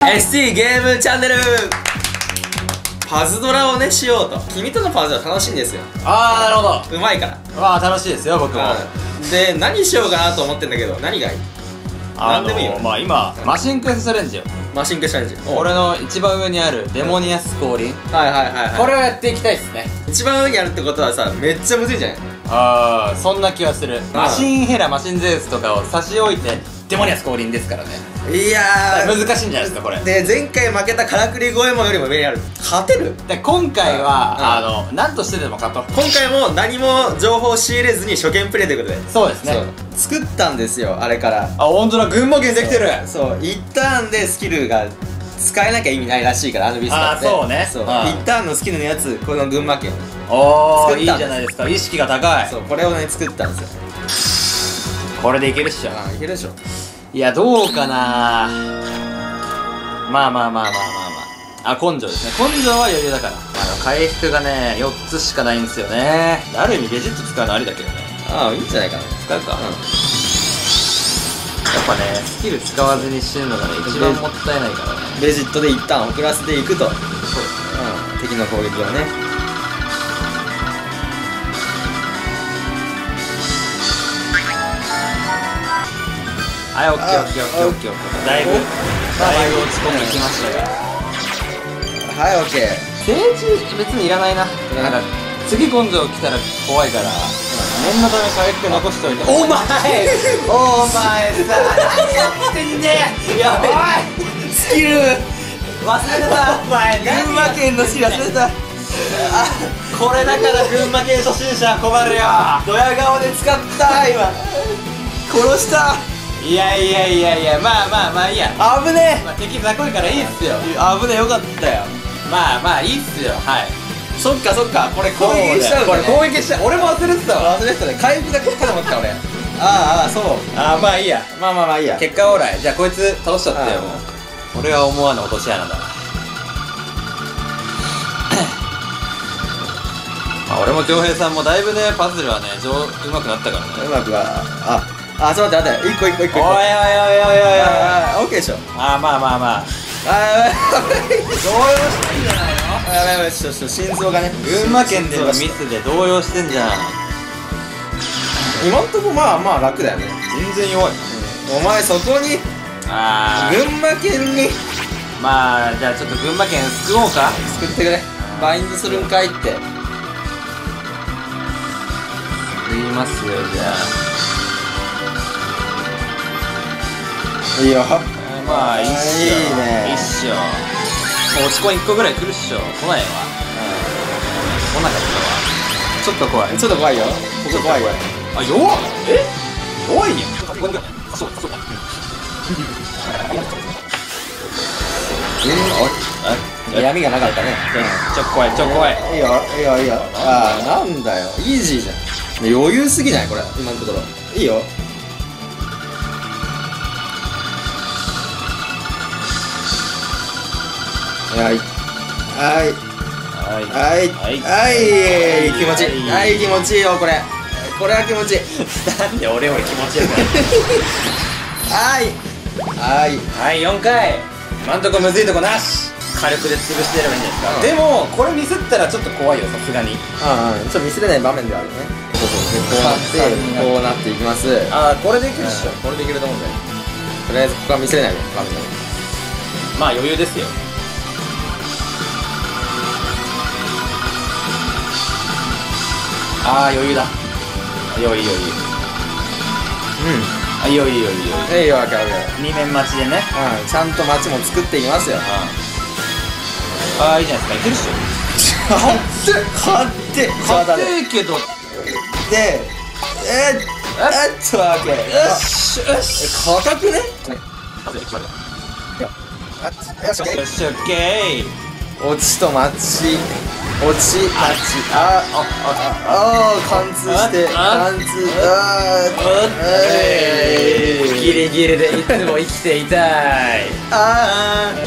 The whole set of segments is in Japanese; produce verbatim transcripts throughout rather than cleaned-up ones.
エスティー ゲームチャンネル。パズドラをねしようと。君とのパズドラ楽しいんですよ。 あー、なるほど。 うまいから。 わあ、楽しいですよ僕も。 で、何しようかなと思ってんだけど、何がいい？何でもいいよ。 まあ今マシンクエストチャレンジよ。 マシンクエストチャレンジ。 俺の一番上にあるデモニアス降臨、 はいはいはいはい。 これをやっていきたいっすね。 一番上にあるってことはさ、めっちゃむずいじゃない？ ああ、そんな気はする。マシンヘラ、マシンゼウスとかを差し置いてデモニアス降臨ですからね。 いやー、 難しいんじゃないですかこれ。 で、前回負けたからくりゴエモンよりも上にある。勝てる？ で今回は、あの何としてでも勝とう。 今回も何も情報を仕入れずに初見プレイということで。 そうですね。 作ったんですよ、あれから。 あ、本当だ、群馬県できてる。 そう、一ターンでスキルが使えなきゃ意味ないらしいから、あのビスタって。 あー、そうね。 そう、一ターンのスキルのやつ、この群馬県おー、いいじゃないですか。意識が高い。 そう、これをね作ったんですよ。 これでいけるっしょ。 あ、いけるでしょ。 いや、どうかな。まあまあまあまあまあまあ。あ、根性ですね。根性は余裕だから。あの、回復がね、よっつしかないんですよね。ある意味ベジット使うのありだけどね。 ああ、いいんじゃないかな。 使うか。うん。やっぱね、スキル使わずに死ぬのがね、一番もったいないからね。 ベジットで一旦遅らせていくと。そう。 うん。 敵の攻撃をね。 はい、オッケーオッケーオッケーオッケーオッケー。だいぶ、だいぶ落ち込んできましたが。 はい、オッケー。 政治別にいらないな。なんか、次根性来たら怖いから、念のため回復残しておいて。お前お前さ、何やってんだよ。やべえ。スキル忘れた。お前、群馬県のスキル忘れた。これだから群馬県初心者困るよ。ドヤ顔で使った今。殺した。いやいやいやいや、まあまあまあいいや。危ねえ、まあ、敵雑魚いからいいっすよ。危ねえ、よかったよ。まあまあいいっすよ。はい。そっかそっか、これ攻撃しちゃう、これ攻撃しちゃう。俺も忘れてたわ。 忘れてたね。回復だけかと思った俺。ああああ、そう。 ああ、まあいいや。 まあまあまあいいや。 結果オーライ。じゃあこいつ倒しちゃってよ。もう俺は思わぬ落とし穴だ。まあ俺も恭平さんもだいぶね、パズルはね、上うまくなったからね。 うまくは、ああ、ちょっと待って待って、一個一個一個。 おいおいおいおいおいおい。 ああ、オッケーでしょ。 ああ、まあまあまあ。 ああ、やばい。 動揺してんじゃないの。 やばいやばい、ちょっと心臓がね。 群馬県でのミスで動揺してんじゃん。 今んとこまあまあ楽だよね。 全然弱い。 お前そこにああ、 群馬県にまあじゃあちょっと群馬県救おうか。 作ってくれ。バインドするんかいって。 救いますよ、じゃあ。 いいよ。 まあいいっしょ。 いいね。 いいっしょ。落ち込んいっこぐらい来るっしょ。来ないわ。来なかったわ。ちょっと怖い。 ちょっと怖いよ。ここ怖いよ。 あ、弱っ。え、弱いやん。あ、そうそう。 うん、闇がなかったね。 ちょ怖い、ちょ怖い。 いいよいいよいいよ。ああ、なんだよ、イージーじゃん。余裕すぎないこれ、今のところ。いいよ。はいはいはいはいはい、気持ちいい。はい、気持ちいいよこれ。これは気持ちいい。 なんで俺より気持ちよくない。 はいはいはい、よんかい。今んとこむずいとこなし。火力で潰してやればいいんじゃないですか。でもこれミスったらちょっと怖いよ、さすがに。 ああ、ちょっとミスれない場面ではあるね。そうそう、こうなってこうなっていきます。 ああ、これでいけるっしょ。 これでいけると思うんだよ。とりあえずここはミスれない場面だね。 まあ余裕ですよ。ああ、余裕だ。余裕余裕。うん。あ、余裕余裕余裕。 いいよ、わかるわかる。 に面待ちでね。 うん、ちゃんと街も作っていきますよ。 ああ、いいじゃないですか。いけるっしょ。 勝って勝って勝ってけど。 で、えっ、えっとわけ。よしよし。 硬くね。 よし、オッケー。 落ちと待ち、落ち、待ち、あ、あ、あ、貫通して、貫通、あー、ギリギリでいつも生きていたい。 あー、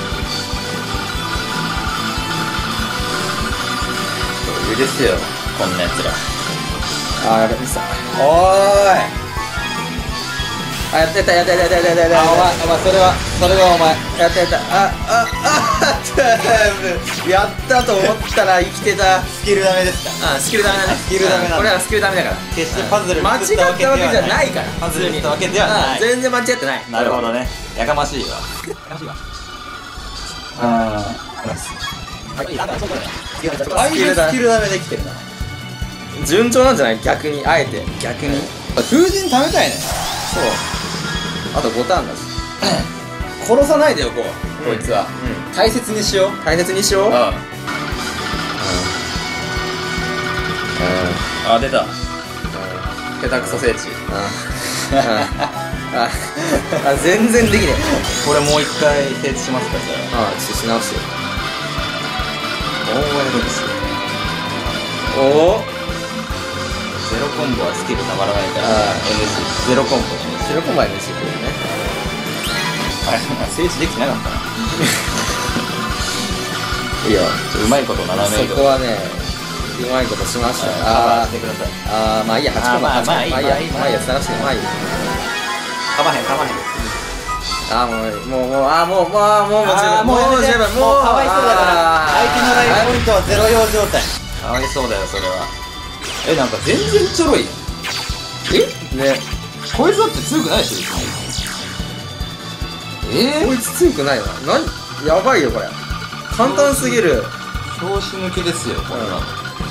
余裕ですよ、こんなやつら。 あー、やべ、ミスった。 おーい。 あ、やってたやってたやってたやってたやってた。 あ、お前お前それはそれはお前やってた。あああやったと思ったら生きてた。 スキルダメですか？ あ、スキルダメだね。 スキルダメなんだ。 これはスキルダメだから。 決してパズル間違ったわけじゃないから。 パズルしたわけではない。 全然間違ってない。 なるほどね。やかましいわ。やかましいわ。ああ、スキルダメできてるな。 順調なんじゃない？逆にあえて逆に風神貯めたいね。 そう。あとごターンだし。殺さないでよこう。こいつは。 大切にしよう。 大切にしよう。 ああ、出た。 下手くそ聖地。ああ、全然できねえ。 これもう一回整地しますか？じゃあ。 ああ、ちょっとし直してよ。 大声でです。 おお。 ゼロコンボはスキルたまらないから。 ああ、 エヌジー。ゼロコンボに。 ゼロコンボは エヌジー ってことね。 あれ、整地できてなかったな。 いいよ。 うまいこと斜め移動。 そこはね、うまいことしました。 ああ、してください。 ああ、まあいいや、はちコンボ、はちコンボ。まあいいや、まあいいや、探して、まあいいや。 かまへん、かまへん。 ああ、もう、もう、もう、ああ、もう、もう、ああ、もう、もう、 もう、もう、十分、もう、かわいそうだから。相手のライフポイントはゼロ用状態。かわいそうだよ、それは。え、なんか全然ちょろい。 えね。 こいつだって強くないでしょ、えこいつ強くないな。なに、やばいよ、これ。簡単すぎる。 拍子抜けですよ、こんなの。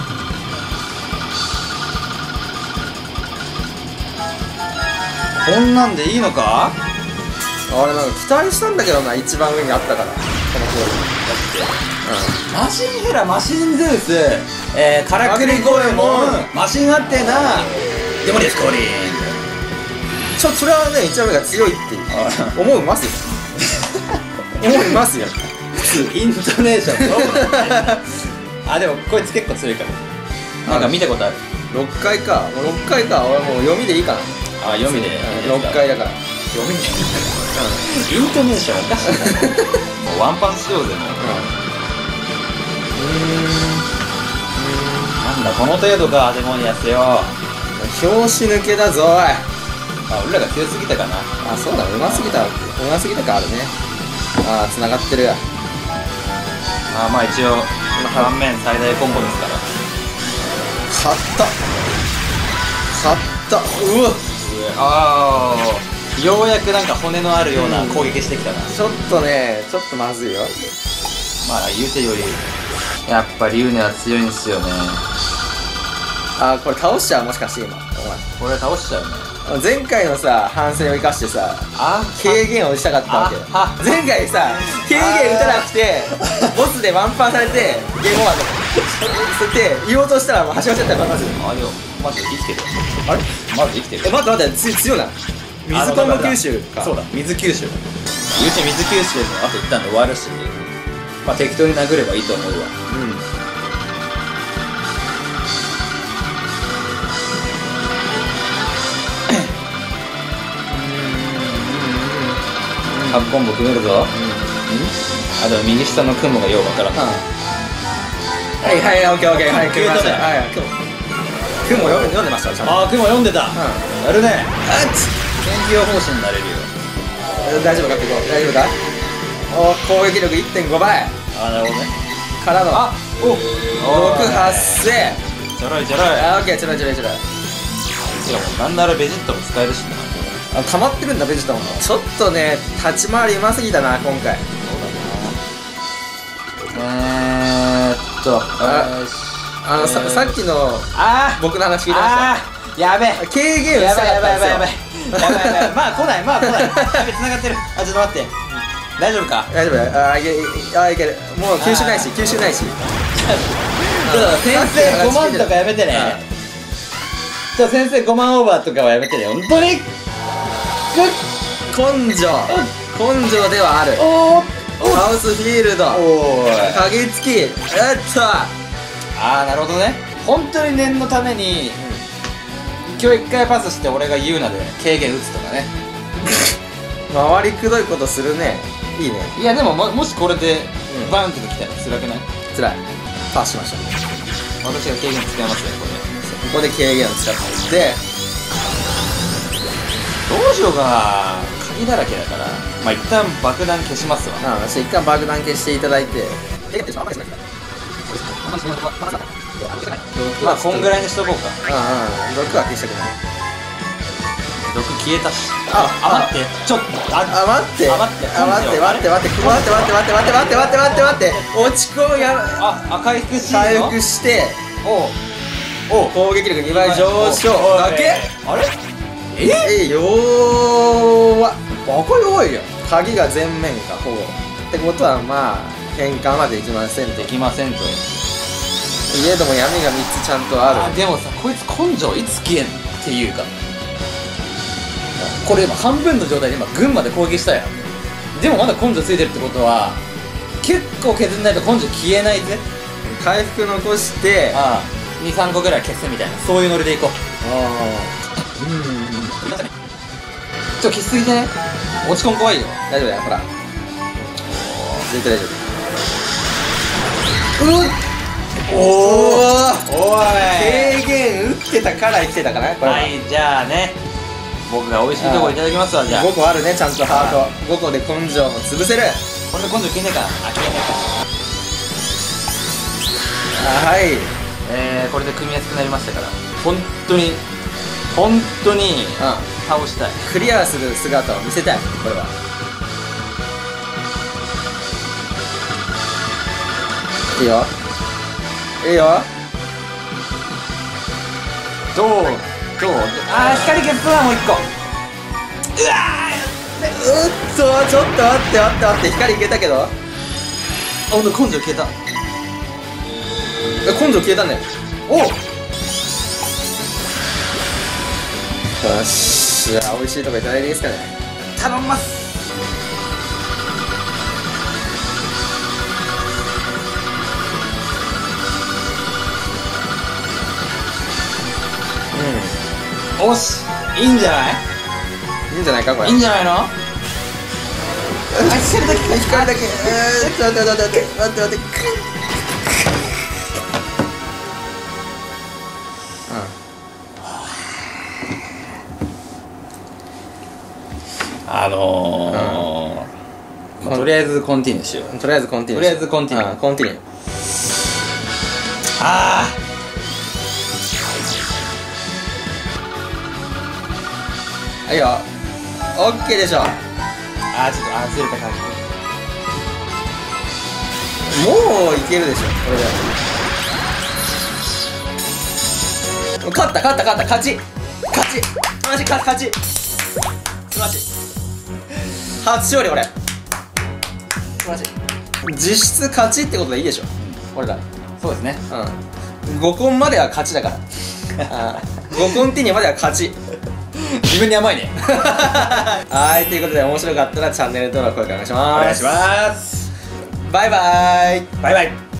こんなんでいいのか？ あれなんか期待したんだけどな、一番上にあったからこの通り。 だってマシンヘラ、マシンゼウス、えー、カラクリゴエモン、マシンアッテナ、デモリスコーリン。 ちょ、それはね、一番上が強いって思いますよ。思いますよ。 イントネーションあ、でもこいつ結構強いからなんか見たことある。 ろっかいか、もうろっかいか。俺もう読みでいいかな。 あ、読みでろっかいだから読みでイントネーションおかしいな。もうワンパンしようぜもう。なんだこの程度か、デモニアスよ。 拍子抜けだぞおい。 あ、俺らが強すぎたかな。 あ、そうだ、うますぎた、うますぎたかあるね。ああ、繋がってる。 あ、まあ一応盤面最大コンボですから。 勝った勝った。うわっ、 ああ、ようやくなんか骨のあるような攻撃してきたな。 ちょっとね、ちょっとまずいよ。 まあ言うてよりやっぱリュウネは強いんですよね。 あ、これ倒しちゃう、もしかして今おこれ倒しちゃうね。 前前回のさ反省を生かしてさ、 あ、 軽減をしたかったわけ。 あ、 前回さ軽減打たなくてボスでワンパンされてゲーム終わったって言おうとしたらもう始まっちゃったから。まずあ、でもまず生きてる。 あれまず生きてる。 え、待って待って、つ強いな。水コンボ吸収か。 そうだ、水吸収。言うて水吸収のあと一旦で終わるし、まあ適当に殴ればいいと思うわ。 うん。 はちコンボ組めるぞ。あ、でも右下の雲がようわからん。 はいはい、オッケーオッケー、はい、組みました。はい、雲読んで読んでました。 ああ、雲読んでた。やるね。 あっ、 研究方針になれるよ。 大丈夫かってこう、大丈夫か。お、攻撃力 いってんご 倍。 ああ、なるほどね。 からの、あ、お、ろく発生。 ちょろいちょろい。 あ、オッケー、ちょろいちょろいちょろい。 しかもなんならベジットも使えるしな。 あ、溜まってるんだベジタも。ちょっとね、立ち回りうますぎたな今回。 そうだな。えーっと、 ああのさ、さっきのあ僕の話聞いてました。やべえ、 軽減したかったんですよ。 やばいやばいやばいやばいやばい。まあ来ない、まあ来ない。やべ、繋がってる。あ、ちょっと待って、大丈夫か。 大丈夫。あ、いけ、あ、いける。もう吸収ないし、吸収ないし。 ちょっと先生ごまんとかやめてね。ちょっと先生ごまんオーバーとかはやめてね、本当に。 根性根性ではある。ハウスフィールド、 おーい、 鍵付き。えっと、 ああ、なるほどね。本当に念のために今日一回パスして俺が言うなで軽減打つとかね。 回りくどいことするね。いいね。 いやでも も, もしこれでバンってきたら辛くない？ つらい。パスしました。 私が軽減使いますよこれ。 ここで軽減を使って、 どうしようかな。鍵だらけだから、まあ一旦爆弾消しますわ。 ああ、一回爆弾消していただいて。 まあこんぐらいにしとこうか。 ああ、毒は消したくない。 毒消えたし。 ああ、待って、ちょっと、 あ、待って、 あ、待って、 あ、待って、待って、待って、待って、待って、待って、待って、待って、待って、待って、待って、落ち込むや。 あ、あ、回復して回復して、 おう、おう、 攻撃力にばい上昇だけ。 あれ？ ええ、弱っ。バカ弱いやん。鍵が全面か、ほぼ。ってことは、まあ、変換はできませんと。 できませんと。 いえども闇がみっつちゃんとある。 あ、でもさ、こいつ根性いつ消えんっていうか。これ今半分の状態で今群馬で攻撃したやん。でもまだ根性ついてるってことは結構削んないと根性消えないぜ。 回復残して、 ああ、にさんこぐらい消すみたいな、そういうノリでいこう。 ああ、うん、 ちょっと消しすぎてね。落ち込ん怖いよ。 大丈夫だよ、ほら。絶対大丈夫。うっ、おお、 おい、 軽減打ってたから生きてたかな、これは。 はい、じゃあね、僕が美味しいとこいただきますわ。じゃあごこあるね、ちゃんとハート。ごこで根性も潰せる。 これで根性消えねえか。あ、消えねえか。 あ、はい。 えー、これで組みやすくなりましたから、本当に本当にう倒したい。 ん、クリアする姿を見せたい、これは。いいよ、いいよ。 どうどうあー、光消すわ、もう一個。うわうっと、ちょっと待って待って待って、光いけたけど。 ー、ほんと根性消えた。 え、根性消えたね。 おっ、 よし、じゃあ美味しいとこいただいていいですかね。 頼みます。 うおし、いいんじゃない？ ん、いいんじゃないか、これ。 いいんじゃないの？あ、光だけ光だけ、えー、ちょっと待って待って待って待って。 あのー、まあ、とりあえずコンティニューしよう。 とりあえずコンティニュー。 とりあえずコンティニュー。 あー、コンティニュー。 ああ、いいよ。オッケーでしょ。 ーあー、ちょっとあー、ずれた感じ。 もういけるでしょ、これで。勝った勝った勝った、勝ち勝ちマジ勝勝ち素晴らしい。初勝利、俺。素晴らしい。実質勝ちってことでいいでしょ、俺ら。 そうですね。 うん、ごコンまでは勝ちだからあー、ごコンティニューまでは勝ち自分に甘いね。 はい、ということで面白かったらチャンネル登録、お願いします。 お願いします。 バイバーイ。 バイバイ。